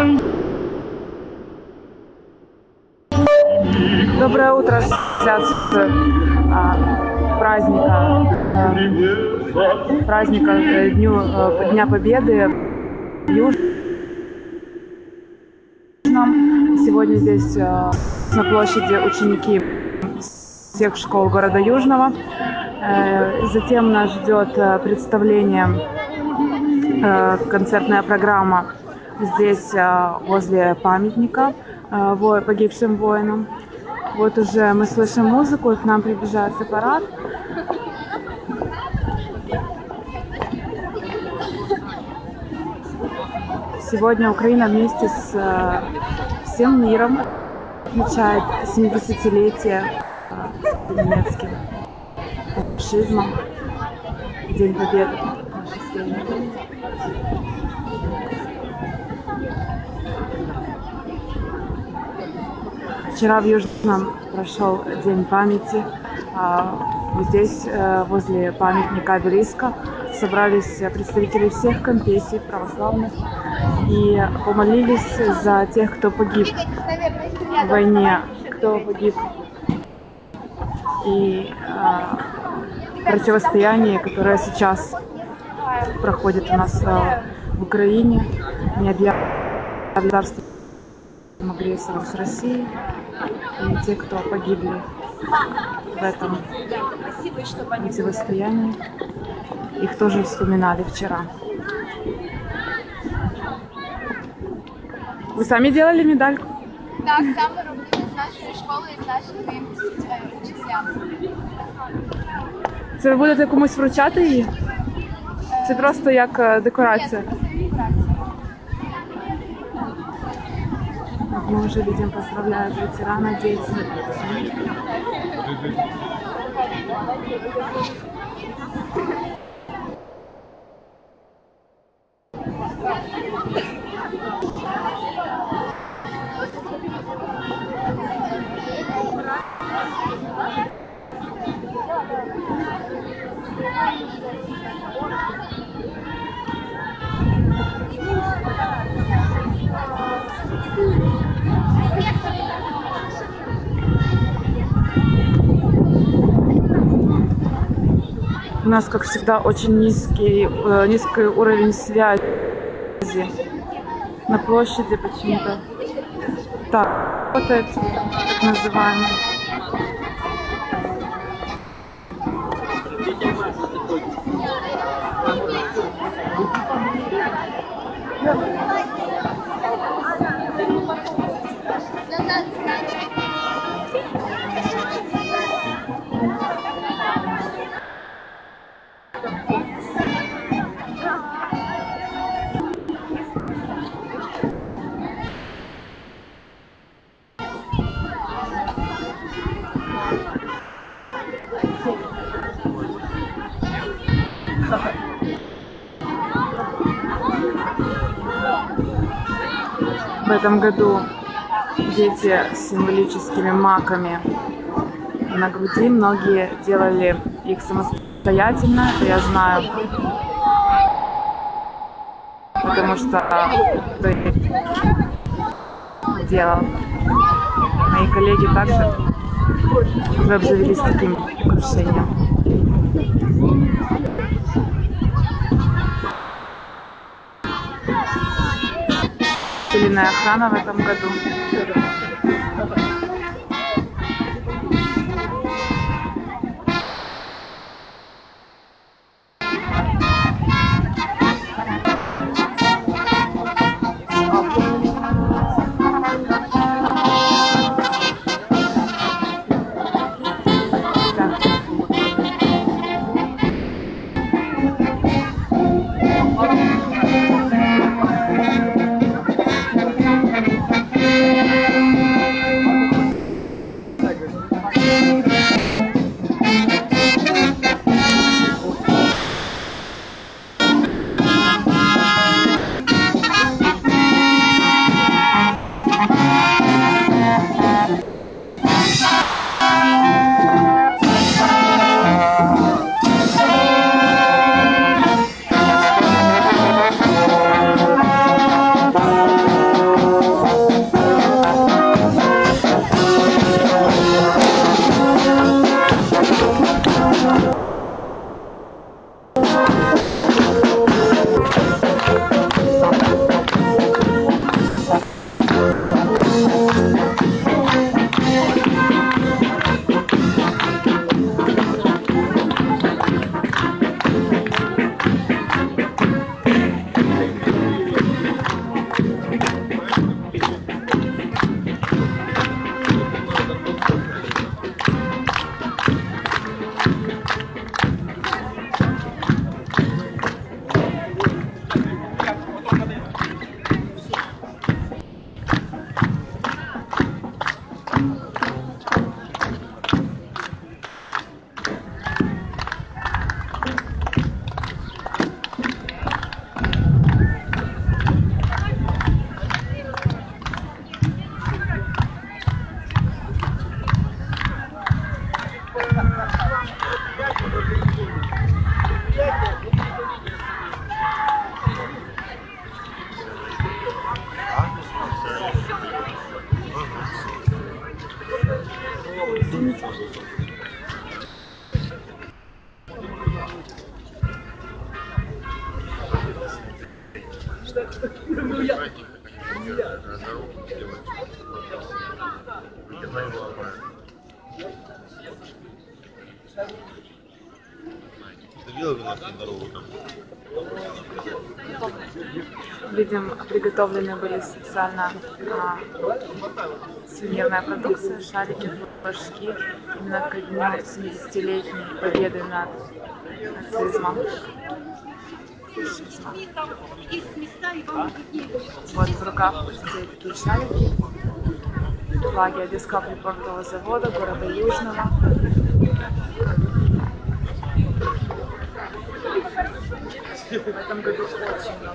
Доброе утро, праздника Дня Победы в Южном. Сегодня здесь на площади ученики всех школ города Южного. Затем нас ждет представление, концертная программа здесь возле памятника погибшим воинам. Вот уже мы слышим музыку, к нам приближается парад. Сегодня Украина вместе с всем миром отмечает 70-летие немецким фашизмом, День Победы нашей страны. Вчера в Южном прошел День памяти. Здесь, возле памятника обелиска, собрались представители всех конфессий православных и помолились за тех, кто погиб в войне, кто погиб и противостояние, которое сейчас проходит у нас в Украине, не объявлено агрессором с Россией, и те, кто погибли в этом противостоянии, их тоже вспоминали вчера. Ви самі делали медальку? Так, саме робили з нашої школи і з нашими вчителями. Це ви будете комусь вручати її? Це просто як декорація? Ні, це декорація. Мы уже видим, поздравляют ветерана, дети. У нас, как всегда, очень низкий уровень связи на площади почему-то. Так, работает так называемый. В этом году дети с символическими маками на груди, многие делали их самостоятельно, это я знаю, потому что кто их делал. Мои коллеги также уже обзавелись таким украшением. Усиленная охрана в этом году. Видим, приготовлены были специально сувенирная продукция, шарики, флажки именно ко дню 70-летней победы над нацизмом. Вот в руках у детей такие шарики, флаги Одесского припортового завода, города Южного. В этом году очень много.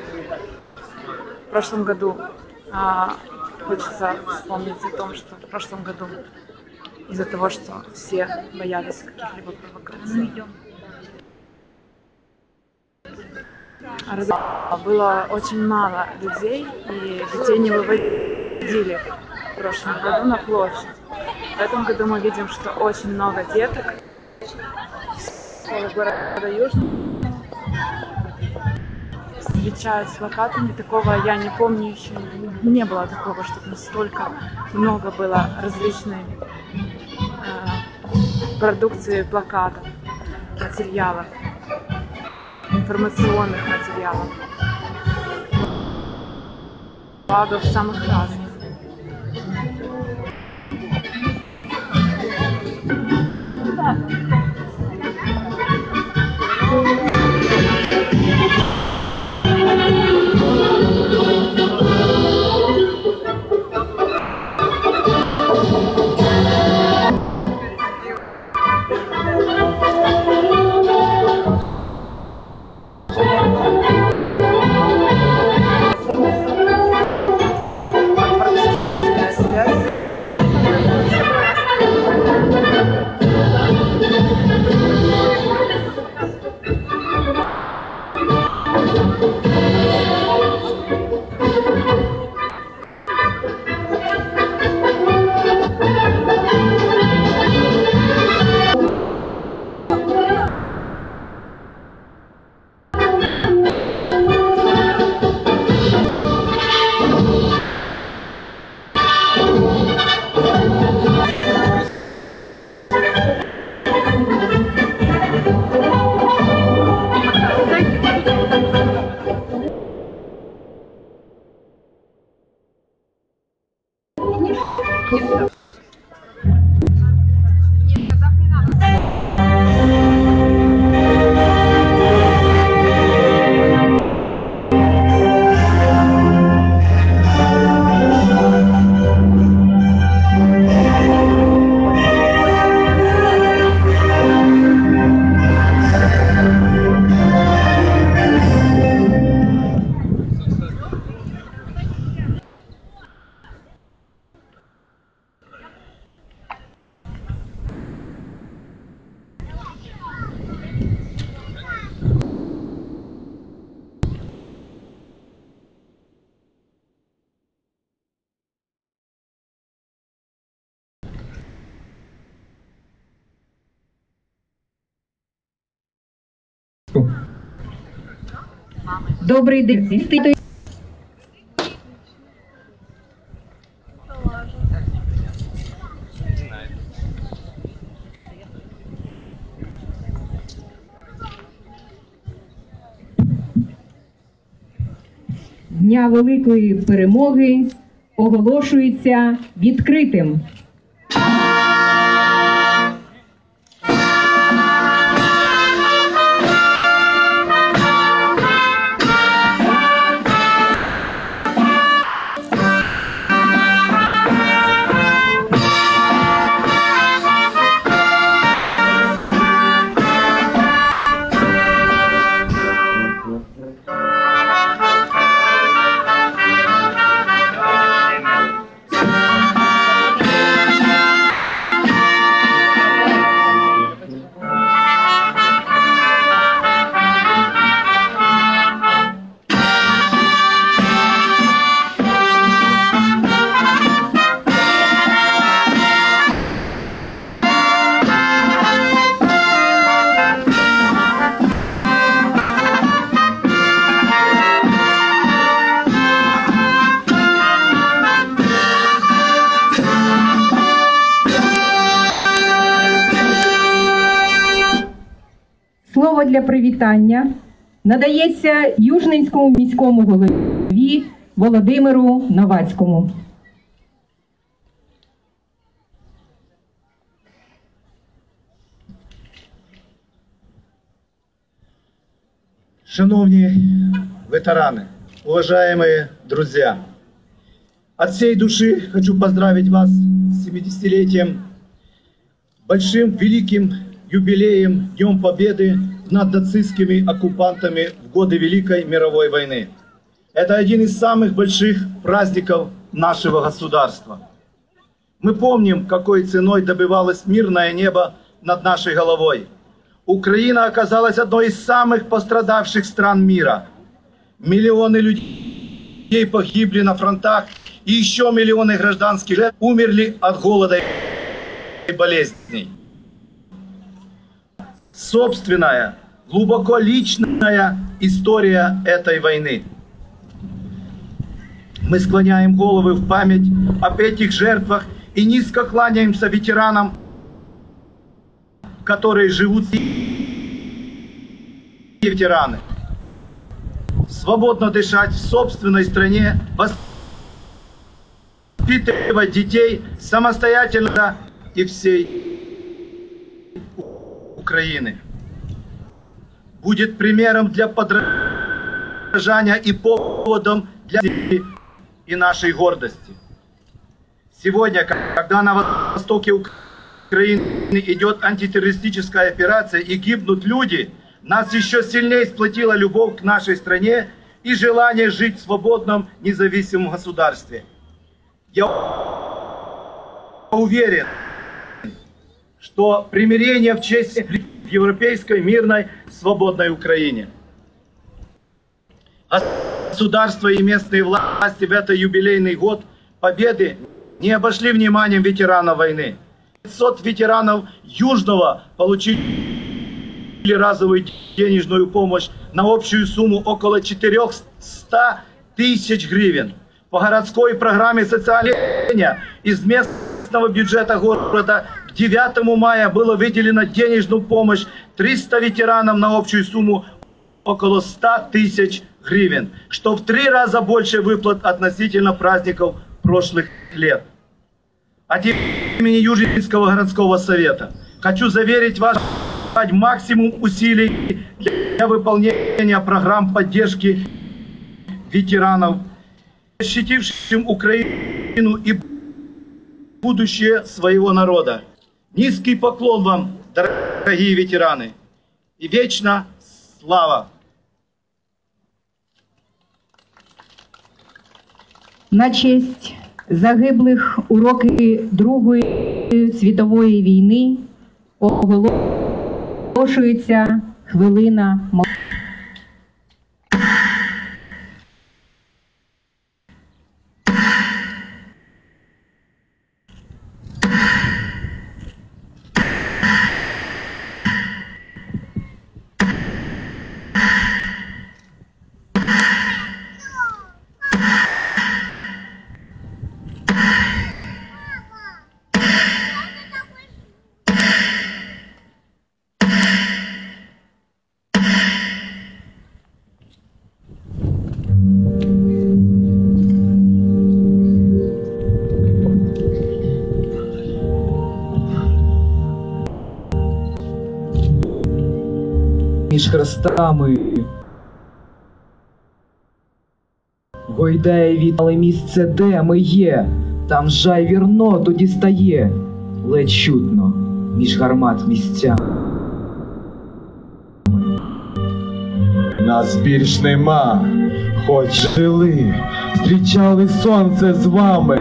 В прошлом году хочется вспомнить о том, что в прошлом году из-за того, что все боялись каких-либо провокаций, было очень мало людей, и детей не выводили в прошлом году на площадь. В этом году мы видим, что очень много деток в города Южного встречают с плакатами. Такого я не помню, еще не было такого, чтобы настолько много было различной продукции, плакатов, материалов, информационных материалов, флагов самых разных. Добрий день. Дня великої перемоги оголошується відкритим. Слово для привітання надається Южненському міському голові Володимиру Новацькому. Шановні ветераны, уважаемые друзья, от всей души хочу поздравить вас с 70-летием, большим великим юбилеем, Днем Победы над нацистскими оккупантами в годы Великой мировой войны. Это один из самых больших праздников нашего государства. Мы помним, какой ценой добивалось мирное небо над нашей головой. Украина оказалась одной из самых пострадавших стран мира. Миллионы людей погибли на фронтах, и еще миллионы гражданских жертв умерли от голода и болезней. Собственная, глубоко личная история этой войны. Мы склоняем головы в память об этих жертвах и низко кланяемся ветеранам, которые живут ветераны. Свободно дышать в собственной стране, воспитывать детей самостоятельно и всей Украины. Будет примером для подражания и поводом для и нашей гордости. Сегодня, когда на востоке Украины идет антитеррористическая операция и гибнут люди, нас еще сильнее сплотила любовь к нашей стране и желание жить в свободном, независимом государстве. Я уверен, что примирение в честь в европейской, мирной, свободной Украине. Государство и местные власти в этот юбилейный год Победы не обошли вниманием ветеранов войны. 500 ветеранов Южного получили разовую денежную помощь на общую сумму около 400 тысяч гривен. По городской программе социального из местного бюджета города к 9 мая было выделено денежную помощь 300 ветеранам на общую сумму около 100 тысяч гривен, что в 3 раза больше выплат относительно праздников прошлых лет. От имени Южненского городского совета хочу заверить вас, максимум усилий для выполнения программ поддержки ветеранов, защитившим Украину и будущее своего народа. Низкий поклон вам, дорогие ветераны, и вечно слава! На честь загиблих у роки Другої світової війни оголошується хвилина мовчання. Між хрестами гойдає від, але місце, де ми є, там жай вірноту дістає, ледь чутно між гармат місцями. Нас більш нема, хоч жили, зустрічали сонце з вами,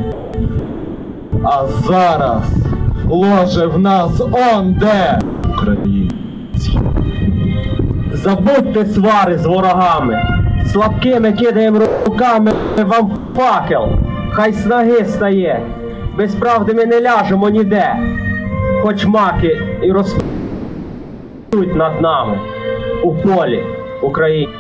а зараз ложе в нас он де, українці. Забудьте свари з ворогами, слабкими кидаємо руками вам факел, хай снаги стає, без правди ми не ляжемо ніде, хоч маки і ростуть над нами у полі України.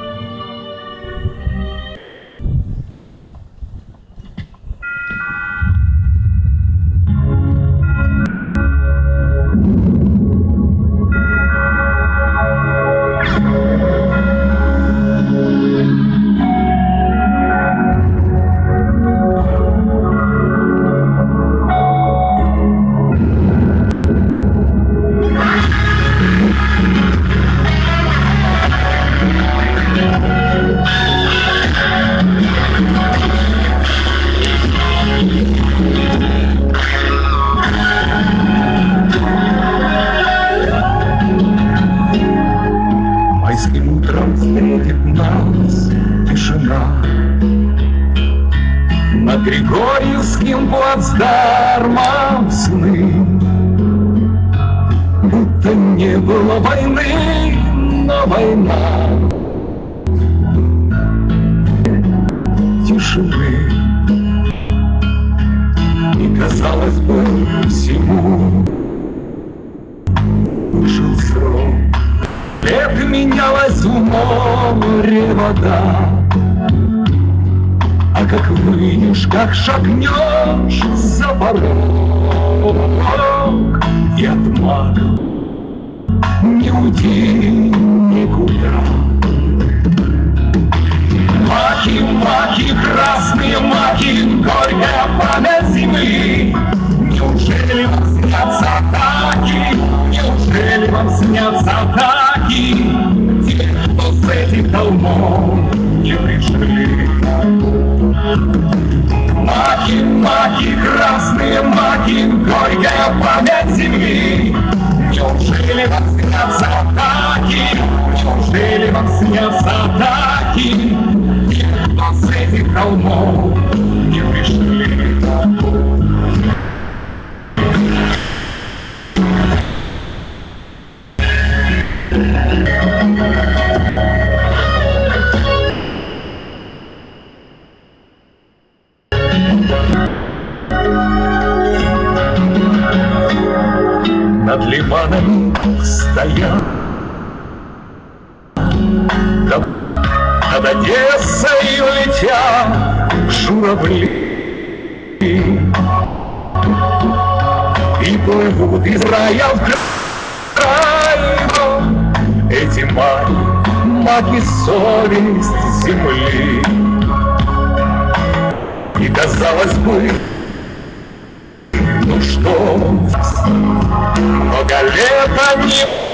над Григорьевским плацдармом сны. Будто не было войны, но война тишины. И казалось бы, всему вышел срок. Лето менялась в море вода, а как выйдешь, как шагнешь за порог, и от магов не уйти никуда. Маки, маки, красные маки, горькая память зимы. Неужели вам снятся атаки? Неужели вам снятся атаки? Те, кто с этих холмов не пришли. Маки, маки, красные маки, горькая память земли. Неужели вам снятся атаки? Неужели вам снятся атаки? Те, кто с этих холмов не пришли. Над лиманами стоят, над Одессой летят журавли и плывут из рая в край. Эти маки, маки совесть земли. И казалось бы, ну что, много лет они